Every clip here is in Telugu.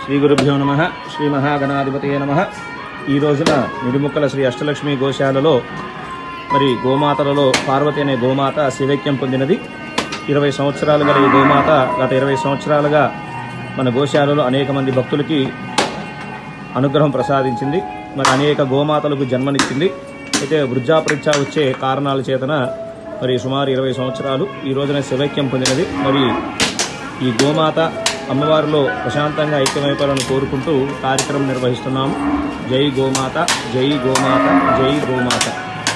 శ్రీ గురుభ్యో నమః. శ్రీ మహాగణాధిపతయే నమః. ఈ రోజున నిడుముక్కల శ్రీ అష్టలక్ష్మి గోశాలలో మరి గోమాతలలో పార్వతి అనే గోమాత శివైక్యం పొందినది. 20 సంవత్సరాలు గల ఈ గోమాత గత 20 సంవత్సరాలుగా మన గోశాలలో అనేక మంది భక్తులకి అనుగ్రహం ప్రసాదించింది. మరి అనేక గోమాతలకు జన్మనిచ్చింది. అయితే వృద్ధాపరీక్ష వచ్చే కారణాల చేతన మరి సుమారు 20 సంవత్సరాలు ఈ రోజున శివైక్యం పొందినది. మరి ఈ గోమాత అమ్మవారిలో ప్రశాంతంగా ఐక్యమైపోవాలని కోరుకుంటూ కార్యక్రమం నిర్వహిస్తున్నాము. జై గోమాత, జై గోమాత, జై గోమాత.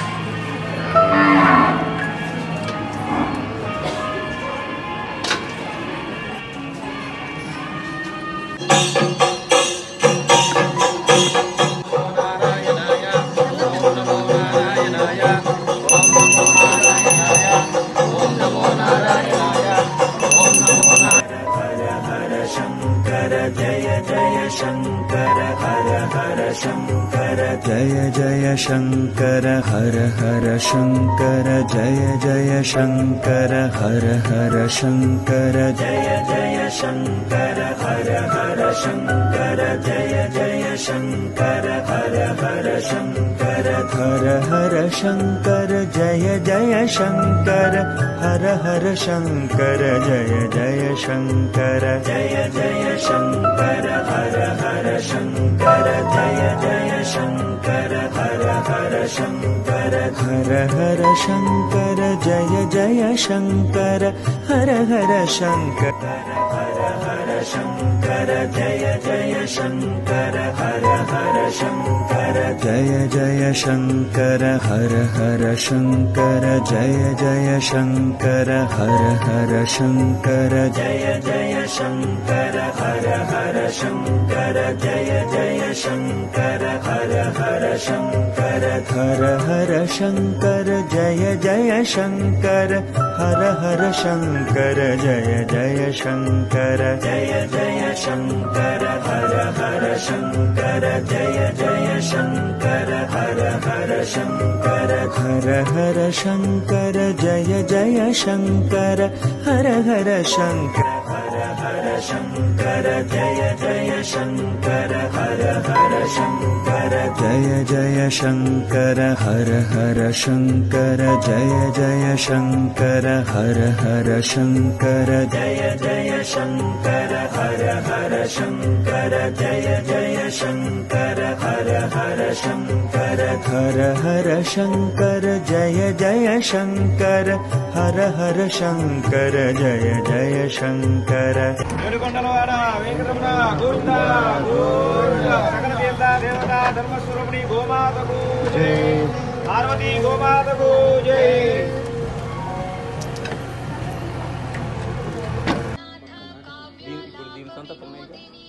जय जय शंकर हर हर शंकर जय जय शंकर हर हर शंकर जय जय शंकर हर हर शंकर जय जय शंकर हर हर शंकर हर हर शंकर जय जय शंकर हर हर शंकर जय जय शंकर जय जय शंकर हर हर शंकर जय जय शंकर हर हर शंकर हर हर शंकर जय जय शंकर हर हर शंकर हर हर शंकर जय जय शंकर हर हर शंकर जय जय शंकर हर हर शंकर जय जय शंकर हर हर शंकर जय जय शंकर हर हर शंकर जय जय शंकर हर हर शंकर हर हर शंकर जय जय शंकर हर हर शंकर जय जय शंकर जय जय शंकर हर हर शंकर जय जय शंकर हर हर शंकर हर हर शंकर जय जय शंकर हर हर शंकर हर हर शंकर जय जय शंकर हर हर शंकर जय जय शंकर हर हर शंकर जय जय शंकर हर हर शंकर जय जय शंकर हर हर शंकर जय जय शंकर हर हर शंकर हर हर शंकर जय जय शंकर हर हर शंकर जय जय शंकर धर्मस्वरूपिणी गोमाता को जय, पार्वती गोमाता को जय. ఇప్పుడు దీని సొంత